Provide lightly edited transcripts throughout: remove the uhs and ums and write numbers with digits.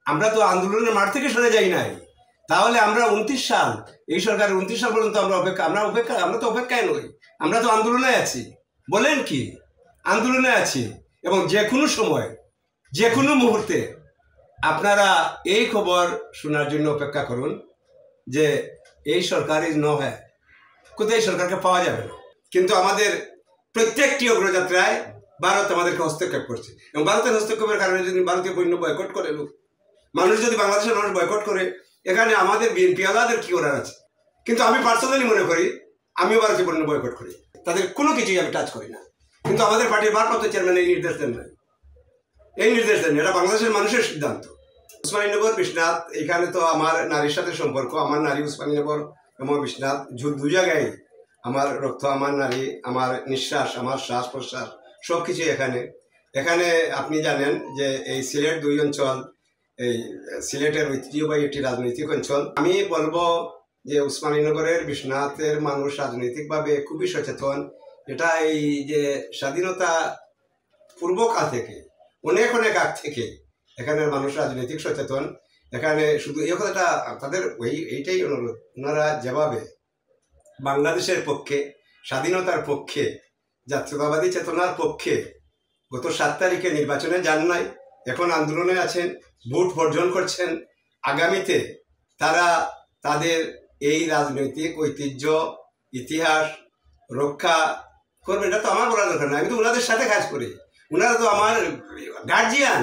আমরা তো আন্দোলনের মাঠ থেকে সরে যাই নাই। তাহলে আমরা 29 সাল, এই সরকারের 29 সাল পর্যন্ত আমরা তো অপেক্ষায় নই, আমরা তো আন্দোলনে আছি। বলেন কি, আন্দোলনে আছি। এবং যে কোনো সময়, যে কোনো মুহূর্তে আপনারা এই খবর শোনার জন্য অপেক্ষা করুন যে এই সরকারই নয়, কোথায় সরকারকে পাওয়া যাবে না। কিন্তু আমাদের প্রত্যেকটি অগ্রযাত্রায় ভারত আমাদেরকে হস্তক্ষেপ করছে, এবং ভারতের হস্তক্ষেপের কারণে যদি ভারতীয় পণ্য বয়কট করে মানুষ, যদি বাংলাদেশের মানুষ বয়কট করে, এখানে আমাদের বিএনপি আলাদের কি করার আছে? কিন্তু আমি পার্সোনালি মনে করি, আমিও ভারতীয় পণ্য বয়কট করি, তাদের কোনো কিছুই আমি টাচ করি না। কিন্তু আমাদের পার্টির ভারপ্রাপ্ত চেয়ারম্যান এই নির্দেশ দেন না, এটা বাংলাদেশের মানুষের সিদ্ধান্ত। উসমানীনগর বিশ্বনাথ, এখানে তো আমার নারীর সাথে সম্পর্ক, আমার নারী উসমানীনগর এবং বিশ্বনাথ দু জায়গায় আমার রক্ত, আমার নারী, আমার নিঃশ্বাস, আমার শ্বাস প্রশ্বাস সব কিছু এখানে আপনি জানেন যে এই সিলেট 2 অঞ্চল, এই সিলেটের ঐতিহ্যবাহী একটি রাজনৈতিক অঞ্চল। আমি বলবো যে উসমানীনগরের বিশ্বনাথের মানুষ রাজনৈতিকভাবে খুবই সচেতন। এটা এই যে স্বাধীনতা পূর্বকাল থেকে, অনেক আগ থেকে এখানের মানুষ রাজনৈতিক সচেতন। এখানে শুধু এই কথাটা তাদের এইটাই অনুরোধ, ওনারা যেভাবে বাংলাদেশের পক্ষে, স্বাধীনতার পক্ষে, জাতীয়তাবাদী চেতনার পক্ষে গত 7 তারিখে নির্বাচনে যান নাই, এখন আন্দোলনে আছেন, ভোট বর্জন করছেন, আগামীতে তারা তাদের এই রাজনৈতিক ঐতিহ্য, ইতিহাস রক্ষা করবে। এটা তো আমার বলার দরকার না, আমি তো ওনাদের সাথে কাজ করি, ওনারা তো আমার গার্জিয়ান।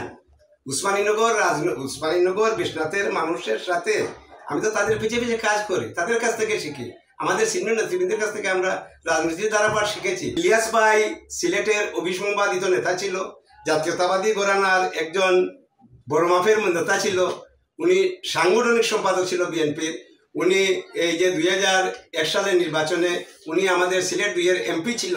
উসমানীনগর বিশ্বনাথের মানুষের সাথে আমি তো তাদের পিছিয়ে কাজ করি, তাদের কাছ থেকে শিখি, আমাদের সিনিয়র নেতৃবৃন্দের কাছ থেকে আমরা রাজনীতির ধারাপাত শিখেছি। ইলিয়াস ভাই সিলেটের অবিসংবাদিত নেতা ছিল, জাতীয়তাবাদী ঘরানার একজন বড় মাপের নেতা ছিল, উনি সাংগঠনিক সম্পাদক ছিল বিএনপির। উনি এই যে 2001 সালের নির্বাচনে উনি আমাদের সিলেট 2-এর এমপি ছিল।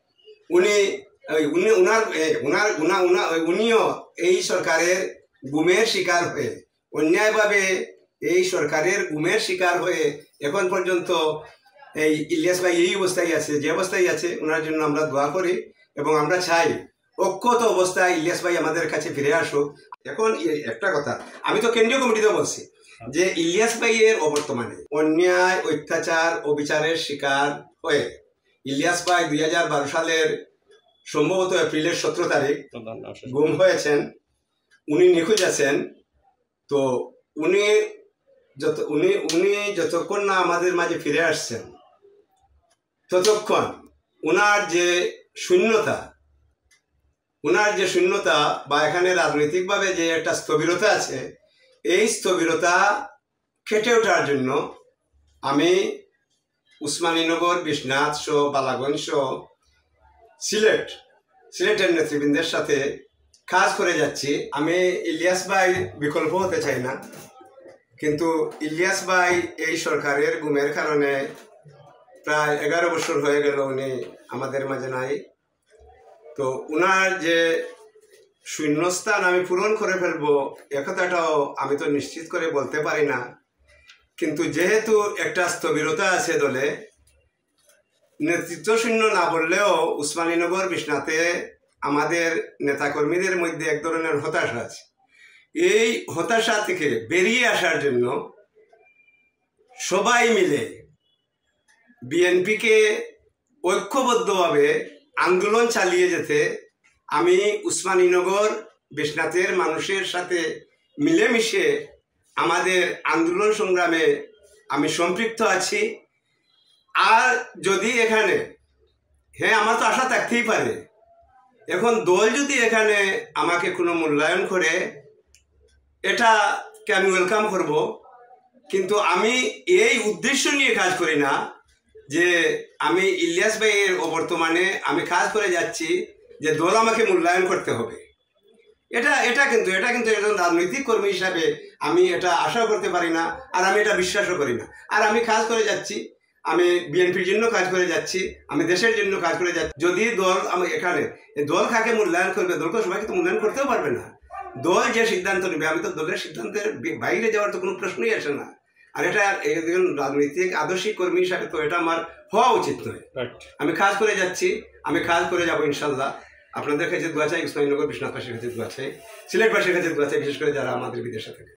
উনিও এই সরকারের গুমের শিকার হয়ে, অন্যায়ভাবে এই সরকারের গুমের শিকার হয়ে এখন পর্যন্ত এই ইলিয়াস ভাই এই অবস্থায় আছে, যে অবস্থায় আছে, ওনার জন্য আমরা দোয়া করি এবং আমরা চাই অক্ষত অবস্থায় ইলিয়াস ভাই আমাদের কাছে ফিরে আসুক। এখন একটা কথা আমি তো কেন্দ্রীয় কমিটিতে বলছি যে ইলিয়াস ভাইয়ের অবর্তমানে অন্যায়, অত্যাচার, অবিচারের শিকার হয়ে ইলিয়াস ভাই 2012 সালের সম্ভবত এপ্রিলের 17 তারিখ গুম হয়েছেন, উনি নিখোঁজ আছেন। তো উনি যতক্ষণ না আমাদের মাঝে ফিরে আসছেন, ততক্ষণ ওনার যে শূন্যতা বা এখানে রাজনৈতিকভাবে যে একটা স্থবিরতা আছে, এই স্থবিরতা কেটে ওঠার জন্য আমি উসমানীনগর, বিশ্বনাথ সহ, বালাগঞ্জ সহ সিলেটের নেতৃবৃন্দের সাথে কাজ করে যাচ্ছি। আমি ইলিয়াস ভাই বিকল্প হতে চাই না, কিন্তু ইলিয়াস ভাই এই সরকারের গুমের কারণে প্রায় 11 বছর হয়ে গেল উনি আমাদের মাঝে নাই। তো উনার যে শূন্যস্থান আমি পূরণ করে ফেলবো এ কথাটাও আমি তো নিশ্চিত করে বলতে পারি না, কিন্তু যেহেতু একটা স্থবিরতা আছে দলে, নেতৃত্ব শূন্য না বললেও উসমানীনগর বিশ্বনাথে আমাদের নেতাকর্মীদের মধ্যে এক ধরনের হতাশা আছে। এই হতাশা থেকে বেরিয়ে আসার জন্য সবাই মিলে বিএনপিকে ঐক্যবদ্ধভাবে আন্দোলন চালিয়ে যেতে আমি উসমানীনগর বিশ্বনাথের মানুষের সাথে মিলেমিশে আমাদের আন্দোলন সংগ্রামে আমি সম্পৃক্ত আছি। আর যদি এখানে, হ্যাঁ, আমার তো আশা থাকতেই পারে, এখন দল যদি এখানে আমাকে কোনো মূল্যায়ন করে, এটাকে আমি ওয়েলকাম করব। কিন্তু আমি এই উদ্দেশ্য নিয়ে কাজ করি না যে আমি ইলিয়াস ভাইয়ের অবর্তমানে আমি কাজ করে যাচ্ছি যে দল আমাকে মূল্যায়ন করতে হবে। এটা কিন্তু একজন রাজনৈতিক কর্মী হিসাবে আমি এটা আশাও করতে পারি না, আর আমি এটা বিশ্বাসও করি না। আর আমি কাজ করে যাচ্ছি, আমি বিএনপির জন্য কাজ করে যাচ্ছি, আমি দেশের জন্য কাজ করে যাচ্ছি। যদি দল আমি এখানে দল কাকে মূল্যায়ন করবে, দলকে সবাইকে তো মূল্যায়ন করতেও পারবে না। দল যে সিদ্ধান্ত নেবে, আমি তো দলের সিদ্ধান্তের বাইরে যাওয়ার তো কোনো প্রশ্নই আসে না। আর এটা একজন রাজনৈতিক আদর্শিক কর্মী হিসাবে তো এটা আমার হওয়া উচিত নয়। আমি কাজ করে যাচ্ছি, আমি কাজ করে যাবো ইনশাল্লাহ। আপনাদের কাছে দোয়া চাই, উসমানীনগর বিশ্বনাথবাসীর কাছে দোয়া চাই, সিলেটবাসীর কাছে দোয়া চাই, বিশেষ করে যারা আমাদের বিদেশে থাকে।